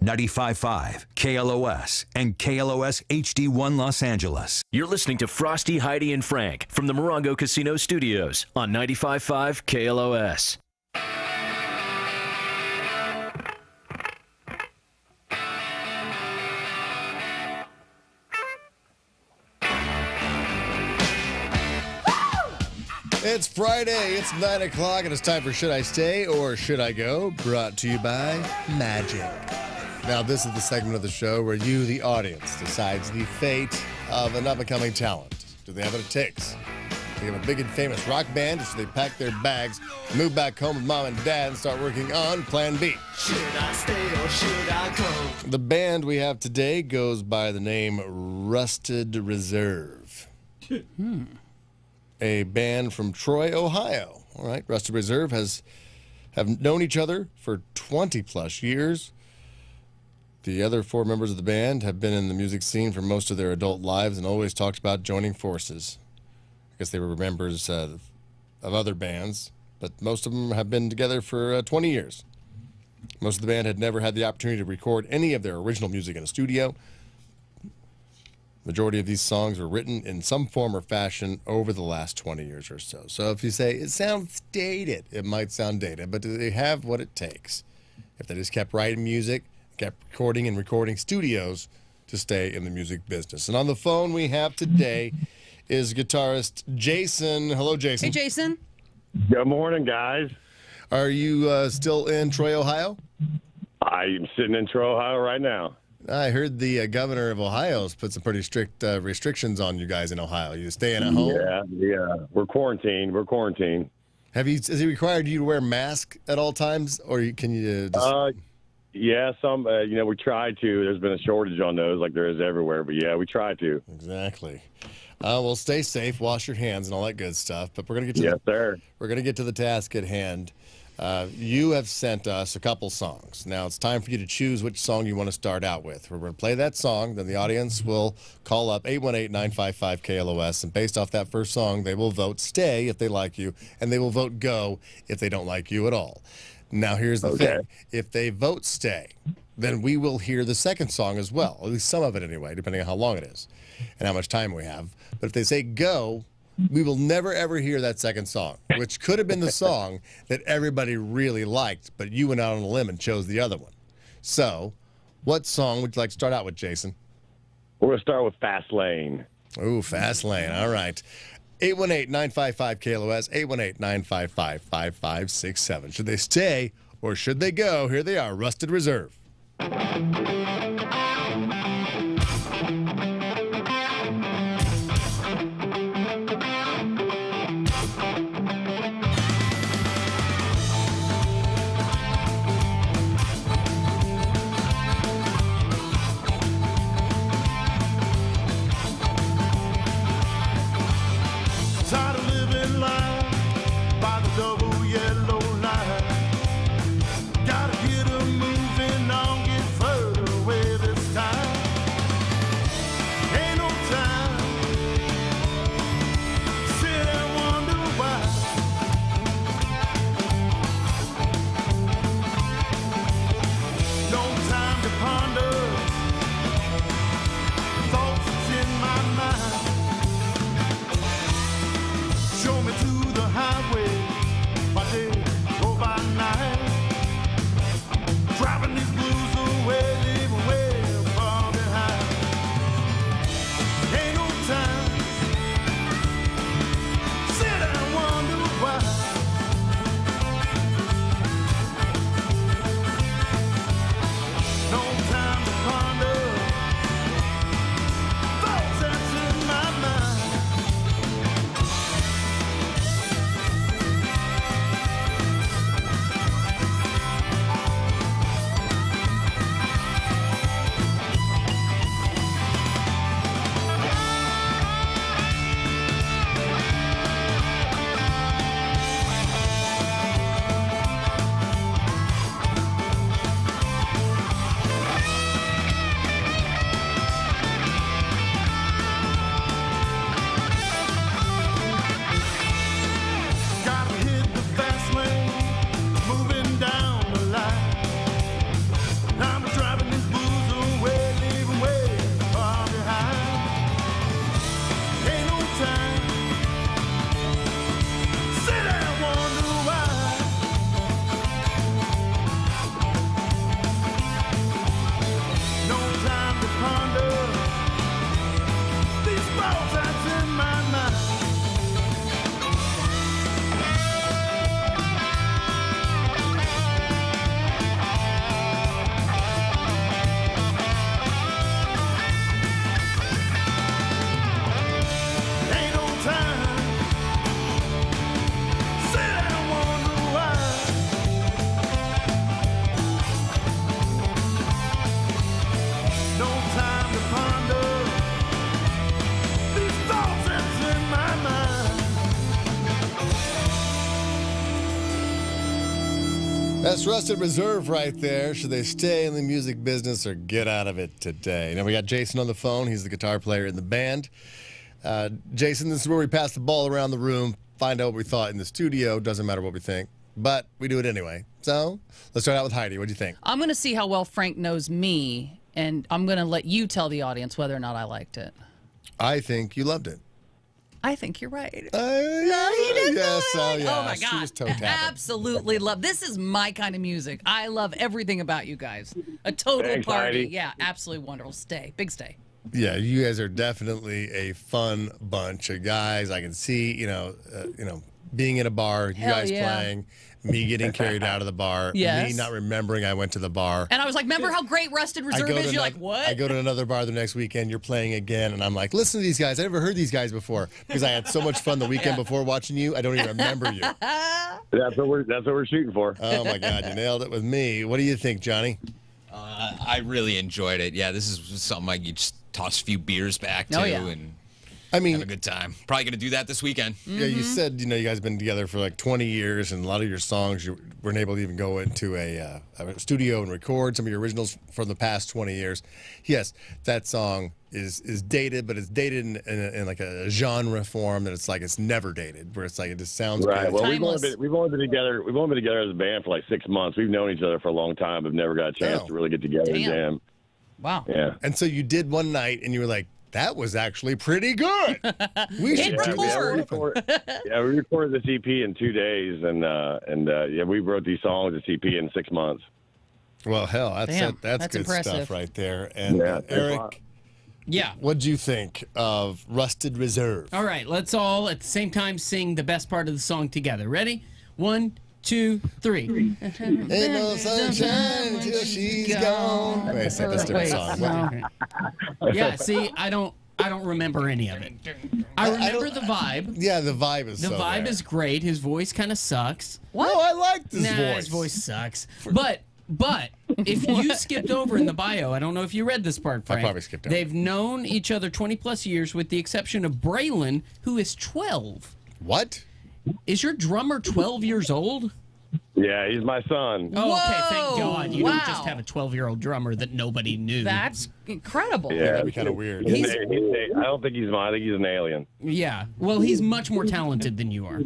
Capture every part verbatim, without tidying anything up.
ninety-five point five K L O S and K L O S H D one Los Angeles. You're listening to Frosty, Heidi, and Frank from the Morongo Casino Studios on ninety-five point five K L O S. It's Friday, it's nine o'clock, and it's time for Should I Stay or Should I Go? Brought to you by Magic. Now, this is the segment of the show where you, the audience, decides the fate of an up-and-coming talent. Do they have what it takes? They have a big and famous rock band, or should they pack their bags, move back home with mom and dad, and start working on Plan B? Should I stay or should I go? The band we have today goes by the name Rusted Reserve. hmm. A band from Troy, Ohio. All right, Rusted Reserve has have known each other for twenty plus years. The other four members of the band have been in the music scene for most of their adult lives and always talked about joining forces. I guess they were members uh, of other bands, but most of them have been together for uh, twenty years. Most of the band had never had the opportunity to record any of their original music in a studio. Majority of these songs were written in some form or fashion over the last twenty years or so. So if you say, it sounds dated, it might sound dated, but do they have what it takes? If they just kept writing music, kept recording and recording studios to stay in the music business. And on the phone we have today is guitarist Jason. Hello, Jason. Hey, Jason. Good morning, guys. Are you uh, still in Troy, Ohio? I'm sitting in Troy, Ohio right now. I heard the uh, governor of Ohio has put some pretty strict uh, restrictions on you guys in Ohio. You staying at home? Yeah, yeah. We're quarantined. We're quarantined. Have you? Has he required you to wear a mask at all times, or you, can you? Uh, just... Uh, yeah, some. Uh, you know, we try to. There's been a shortage on those, like there is everywhere. But yeah, we try to. Exactly. Uh, well, stay safe, wash your hands, and all that good stuff. But we're gonna get to yes, the, sir. We're gonna get to the task at hand. Uh, you have sent us a couple songs. Now it's time for you to choose which song you want to start out with. We're going to play that song, then the audience will call up eight one eight, nine five five, K L O S, and based off that first song, they will vote stay if they like you, and they will vote go if they don't like you at all. Now here's the okay. thing. If they vote stay, then we will hear the second song as well, at least some of it anyway, depending on how long it is and how much time we have. But if they say go, we will never, ever hear that second song, which could have been the song that everybody really liked, but you went out on a limb and chose the other one. So, what song would you like to start out with, Jason? We're going to start with Fast Lane. Ooh, Fast Lane. All right. eight one eight, nine five five, K L O S, eight one eight, nine five five, five five six seven. Should they stay or should they go? Here they are, Rusted Reserve. Tired of living life by the double yellow line. Gotta get 'em moving on, get further away. Yes, Rusted Reserve right there. Should they stay in the music business or get out of it today? Now, we got Jason on the phone. He's the guitar player in the band. Uh, Jason, this is where we pass the ball around the room, find out what we thought in the studio. Doesn't matter what we think, but we do it anyway. So let's start out with Heidi. What do you think? I'm going to see how well Frank knows me, and I'm going to let you tell the audience whether or not I liked it. I think you loved it. I think you're right. Uh, no, you didn't yes, know oh, that? yeah. Oh my She God. was toe tapping. Absolutely love. This is my kind of music. I love everything about you guys. A total Thanks, party. Heidi. Yeah, absolutely wonderful. Stay. Big stay. Yeah, you guys are definitely a fun bunch of guys. I can see, you know, uh, you know, being in a bar, you Hell guys yeah. playing, me getting carried out of the bar, Yes. me not remembering I went to the bar. And I was like, remember how great Rusted I Reserve go is? to You're ano- like, what? I go to another bar the next weekend. You're playing again, and I'm like, listen to these guys. I never heard these guys before because I had so much fun the weekend before watching you. I don't even remember you. That's what we're that's what we're shooting for. Oh my God, you nailed it with me. What do you think, Johnny? Uh, I really enjoyed it. Yeah, this is something like you just toss a few beers back to Oh, yeah. and I mean, have a good time. Probably gonna do that this weekend. yeah, you said you know you guys have been together for like twenty years, and a lot of your songs you weren't able to even go into a, uh, a studio and record some of your originals from the past twenty years. Yes, that song is is dated, but it's dated in, in, in like a genre form that it's like it's never dated, where it's like it just sounds Right. good. Well, we've only, Timeless. been, we've only been together. We've only been together as a band for like six months. We've known each other for a long time, but never got a chance Oh. to really get together and Damn. jam. Wow. Yeah. And so you did one night, and you were like, "That was actually pretty good. We should Hit do this record. more often." Yeah, we recorded this E P in two days, and uh, and uh, yeah, we wrote these songs, this E P, in six months. Well, hell, that's Damn, it. That's, that's good impressive. stuff right there. And Yeah, uh, thanks a lot. Eric, Yeah. what'd you think of Rusted Reserve? All right, let's all at the same time sing the best part of the song together. Ready? One, two, three. Ain't no sunshine till she's gone. Wait a second, that's a different Wait, song. no. Yeah, see, I don't I don't remember any of it. I remember the vibe. Yeah, the vibe is The so vibe there. is great. His voice kind of sucks. No, I like this nah, voice. his voice sucks. But but if you skipped over in the bio, I don't know if you read this part, Frank. probably skipped over. They've known each other twenty plus years, with the exception of Braylon, who is twelve. What? Is your drummer twelve years old? Yeah, he's my son. Oh, okay, thank Whoa, God. You don't wow. just have a twelve-year-old drummer that nobody knew. That's incredible. Yeah, That'd be kind of weird. He's, he's a, I don't think he's mine. I think he's an alien. Yeah. Well, he's much more talented than you are.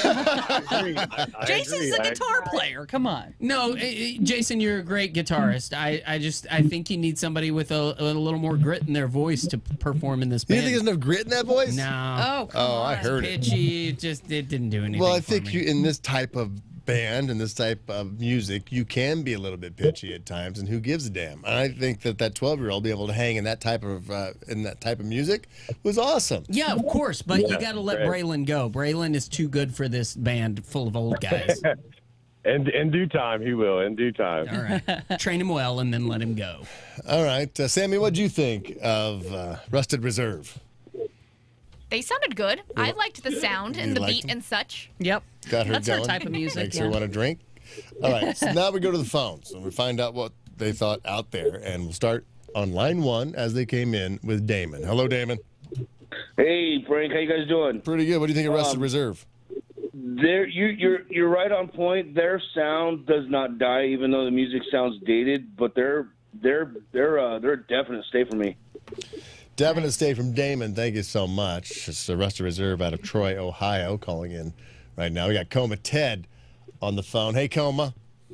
I Jason's agree. a I- guitar player. Come on. No, eh, eh, Jason, you're a great guitarist. I, I just I think you need somebody with a, a little more grit in their voice to perform in this You band. think there's enough grit in that voice? No. Oh, come Oh, I on. heard it. Pitchy, it just it didn't do anything. Well, I for think me. you in this type of band and this type of music, you can be a little bit pitchy at times, and who gives a damn? And I think that that twelve-year-old be able to hang in that type of uh, in that type of music was awesome. Yeah, of course, but you Yeah, got to let great. Braylon go. Braylon is too good for this band full of old guys. In, in due time, he will. In due time. All right, train him well and then let him go. All right, uh, Sammy, what'd you think of uh, Rusted Reserve? They sounded good. I liked the sound You and the liked beat them? and such. Yep. Got her That's going. our type of music. Makes yeah. her want to drink. All right, so now we go to the phones and we find out what they thought out there, and we'll start on line one as they came in with Damon. Hello, Damon. Hey, Frank, how you guys doing? Pretty good. What do you think of Rusted Um, Reserve? There, you, you're you're right on point. Their sound does not die, even though the music sounds dated. But they're they're they're uh, they're a definite stay for me. Definite stay from Damon. Thank you so much. It's the Rusted Reserve out of Troy, Ohio, calling in right now. We got Coma Ted on the phone. Hey, Coma.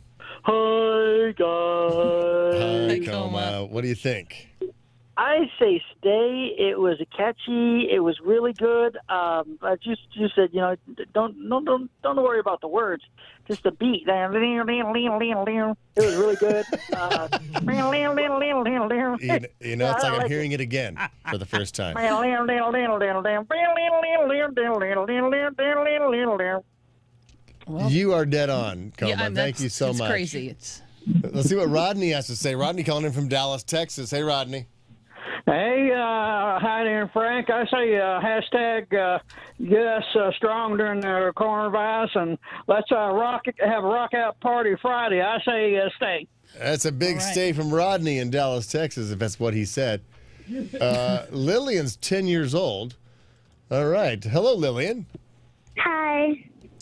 Hi, guys. Hi, Hey, Coma. Coma. What do you think? I say stay. It was catchy. It was really good. Um, I just you said you know don't don't don't don't worry about the words, just the beat. It was really good. Uh, You, you know, it's I like I'm like hearing it again for the first time. You are dead on, Coma. Yeah, and Thank that's- you so it's much. crazy. It's Let's see what Rodney has to say. Rodney calling in from Dallas, Texas. Hey, Rodney. Hey, uh, Heidi and Frank, I say uh, hashtag uh, yes uh, strong during the coronavirus, and let's uh, rock have a rock out party Friday. I say uh, stay. That's a big All right. stay from Rodney in Dallas, Texas, if that's what he said. Uh, Lillian's ten years old. All right. Hello, Lillian. Hi.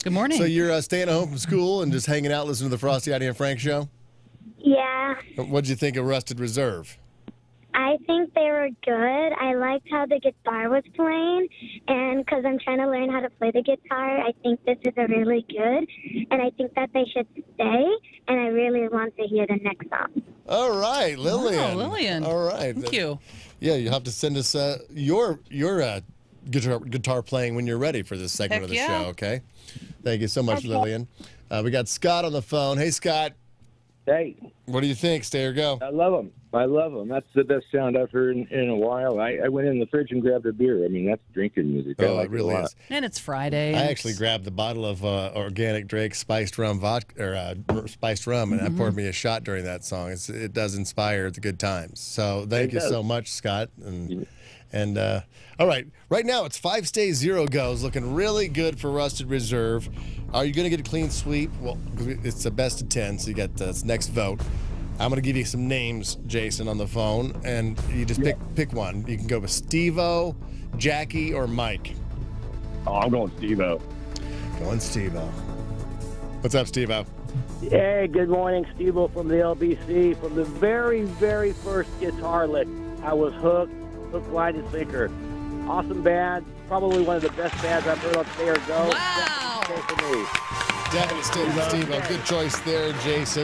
Good morning. So you're uh, staying at home from school and just hanging out, listening to the Frosty, Heidi, and Frank show? Yeah, What'd you think of Rusted Reserve? I think they were good. I liked how the guitar was playing, and because I'm trying to learn how to play the guitar, I think this is a really good, and I think that they should stay, and I really want to hear the next song. All right, Lillian. Oh, Lillian. All right. Thank you. Yeah, you'll have to send us uh, your your uh, guitar guitar playing when you're ready for this segment Heck of the yeah. show, okay? Thank you so much, Okay. Lillian. Uh, we got Scott on the phone. Hey, Scott. Hey, What do you think? Stay or go? I love them. I love them. That's the best sound I've heard in, in a while. I, I went in the fridge and grabbed a beer. I mean, that's drinking music. I Oh, like it really a lot. is. And it's Friday. I and actually it's- grabbed the bottle of uh, organic Drake spiced rum vodka or uh, spiced rum, and I poured me a shot during that song. It's, it does inspire the good times. So thank It you does. so much, Scott. And and uh, all right, right now it's five stays, zero goes, looking really good for Rusted Reserve. Are you going to get a clean sweep? Well, it's the best of ten, so you got this next vote. I'm going to give you some names, Jason, on the phone, and you just pick pick one. You can go with Steve-O, Jackie, or Mike. Oh, I'm going Steve-O. Going Steve-O. What's up, Steve-O? Hey, good morning, Steve-O from the L B C. From the very, very first guitar lick, I was hooked, hook, line, and sinker. Awesome band, probably one of the best bands I've heard on Stay or Go. Wow. Stay for me. Definitely stay with Steve-O. Good choice there, Jason.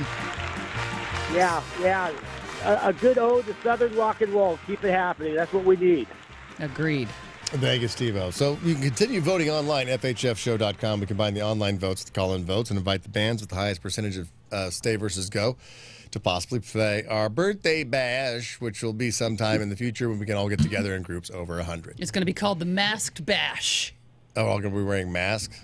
Yeah, yeah. A, a good ode to Southern rock and roll. Keep it happening. That's what we need. Agreed. Thank you, Steve-O. So you can continue voting online, F H F show dot com. We combine the online votes with the call-in votes and invite the bands with the highest percentage of uh, stay versus go to possibly play our birthday bash, which will be sometime in the future when we can all get together in groups over one hundred. It's going to be called the Masked Bash. Oh, all going to be wearing masks?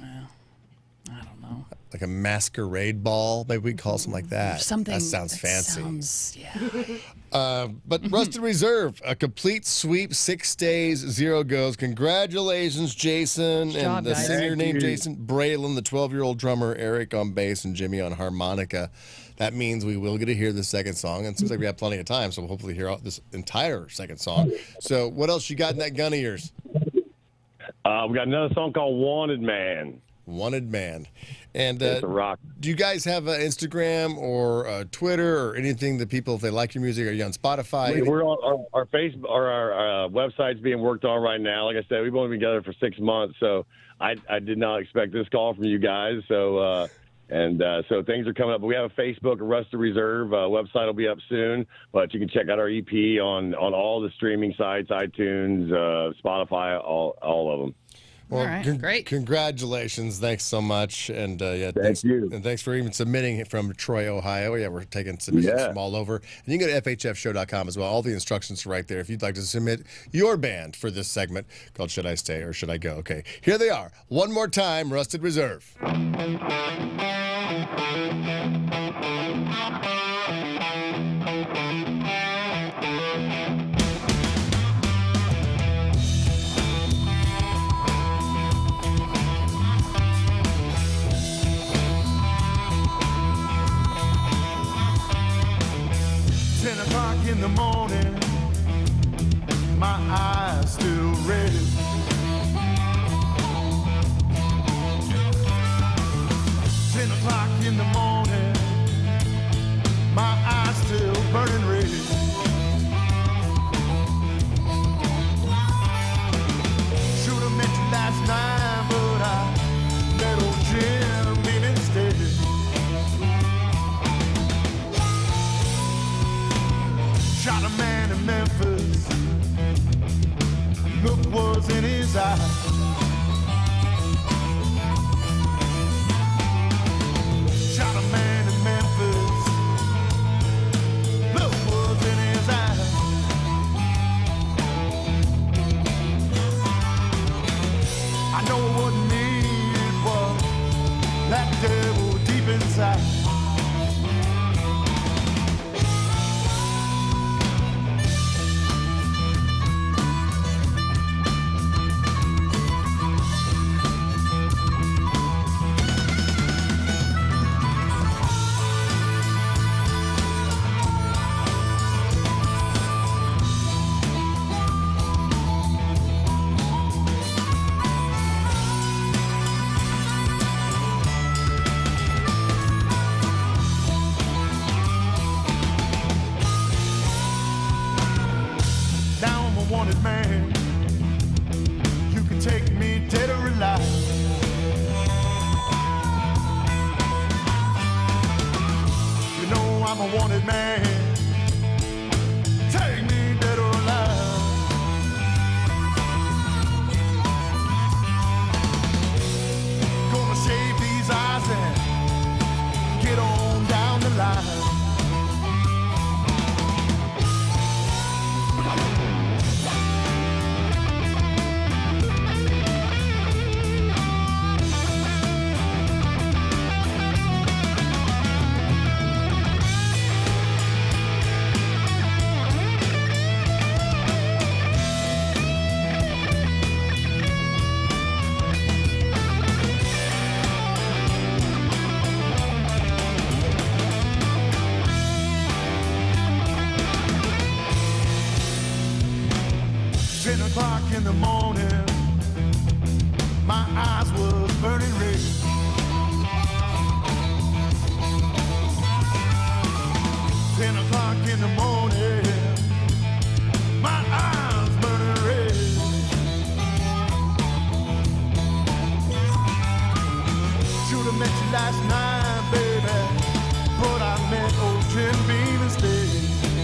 I don't know. Like a masquerade ball? Maybe we call something like that. Something That sounds that fancy. sounds- yeah. Uh, but Rusted Reserve, a complete sweep, six stays, zero goes. Congratulations, Jason. Good and job, the guys. singer Thank named you. Jason Braylon, the twelve-year-old drummer, Eric on bass, and Jimmy on harmonica. That means we will get to hear the second song. And it seems like we have plenty of time, so we'll hopefully hear all this entire second song. So what else you got in that gun of yours? Uh, we got another song called Wanted Man. Wanted Man. And uh, It's a rock. do you guys have uh, Instagram or uh, Twitter or anything that people, if they like your music, are you on Spotify? We, we're on our, our Facebook or our uh, website's being worked on right now. Like I said, we've only been together for six months, so I, I did not expect this call from you guys. So uh, and uh, so things are coming up. But we have a Facebook, a Rusted Reserve uh, website will be up soon. But you can check out our E P on on all the streaming sites, iTunes, uh, Spotify, all all of them. Well, All right, con- great. Congratulations. Thanks so much. And uh, yeah, Thank thanks, you. And thanks for even submitting it from Troy, Ohio. Yeah, we're taking submissions Yeah. from all over. And you can go to F H F show dot com as well. All the instructions are right there if you'd like to submit your band for this segment called Should I Stay or Should I Go? Okay, here they are. One more time, Rusted Reserve. Ten o'clock in the morning, my eyes still red. Ten o'clock in the morning, my eyes still burning red. Should have met you last night, but I let old Jim in instead. Shot a man in Memphis. Look was in his eyes. Shot a man in Memphis. Look was in his eyes. I know it wasn't me, it was that devil deep inside. a wanted man. You can take me dead or alive. You know I'm a wanted man. Take me dead or alive. Gonna shave these eyes and get on down the line. Ten o'clock in the morning, my eyes was burning red. Ten o'clock in the morning, my eyes burning red. Should have met you last night, baby, but I met old Jim Beam instead.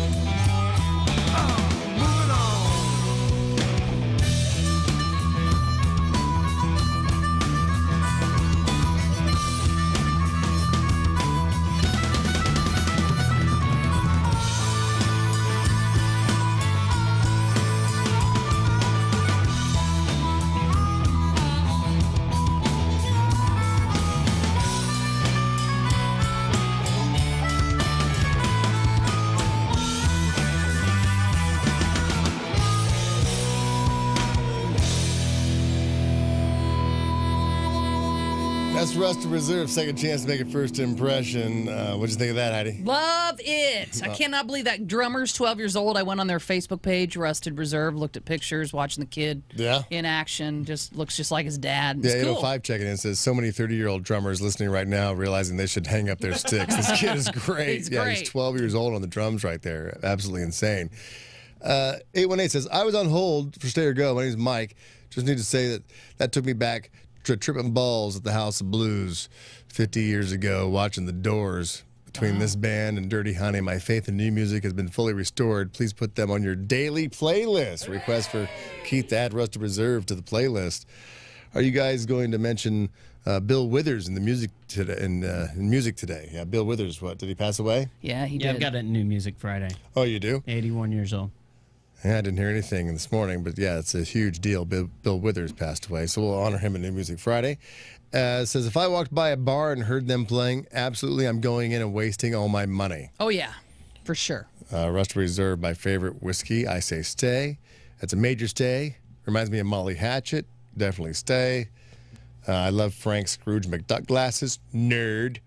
That's Rusted Reserve, second chance to make a first impression. Uh, what'd you think of that, Heidi? Love it. I cannot believe that drummer's twelve years old. I went on their Facebook page, Rusted Reserve, looked at pictures, watching the kid Yeah. in action. Just looks just like his dad. It's Yeah, cool. eight oh five checking in says, so many thirty-year-old drummers listening right now realizing they should hang up their sticks. This kid is great. He's yeah, great. he's twelve years old on the drums right there. Absolutely insane. Uh, eight one eight says, I was on hold for Stay or Go. My name's Mike. Just need to say that that took me back to tripping balls at the House of Blues fifty years ago, watching the Doors. Between this band and Dirty Honey, my faith in new music has been fully restored. Please put them on your daily playlist. Request for Keith to add Rusted Reserve to the playlist. Are you guys going to mention uh, Bill Withers in the music today? In, uh, in music today, yeah. Bill Withers, what did he pass away? Yeah, he Yeah, did. I've got a new music Friday. Oh, you do? eighty-one years old. Yeah, I didn't hear anything this morning, but yeah, it's a huge deal. Bill, Bill Withers passed away, so we'll honor him in New Music Friday. Uh, says, if I walked by a bar and heard them playing, absolutely I'm going in and wasting all my money. Oh, yeah, for sure. Uh, Rusted Reserve, my favorite whiskey. I say stay. That's a major stay. Reminds me of Molly Hatchet. Definitely stay. Uh, I love Frank Scrooge McDuck glasses. Nerd.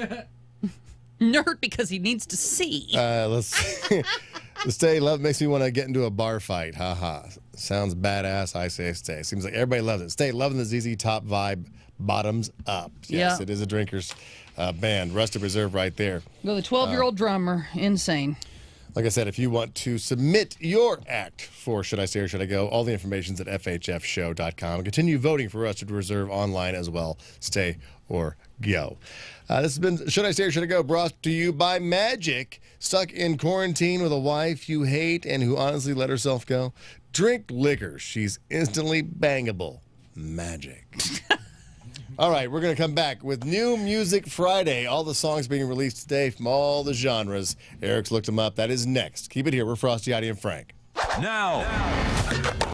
Nerd because he needs to see. Uh, let's stay. Love makes me want to get into a bar fight. Ha ha. Sounds badass. I say stay. Seems like everybody loves it. Stay. Loving the Z Z Top vibe. Bottoms up. Yes, Yeah. it is a drinkers uh, band. Rusted Reserve right there. Go the twelve-year-old drummer. Insane. Like I said, if you want to submit your act for Should I Stay or Should I Go, all the information's at f h f show dot com. Continue voting for Rusted Reserve online as well. Stay or go. Uh, this has been Should I Stay or Should I Go, brought to you by Magic. Stuck in quarantine with a wife you hate and who honestly let herself go? Drink liquor. She's instantly bangable. Magic. All right, we're going to come back with New Music Friday. All the songs being released today from all the genres. Eric's looked them up. That is next. Keep it here. We're Frosty, Heidi, and Frank. Now.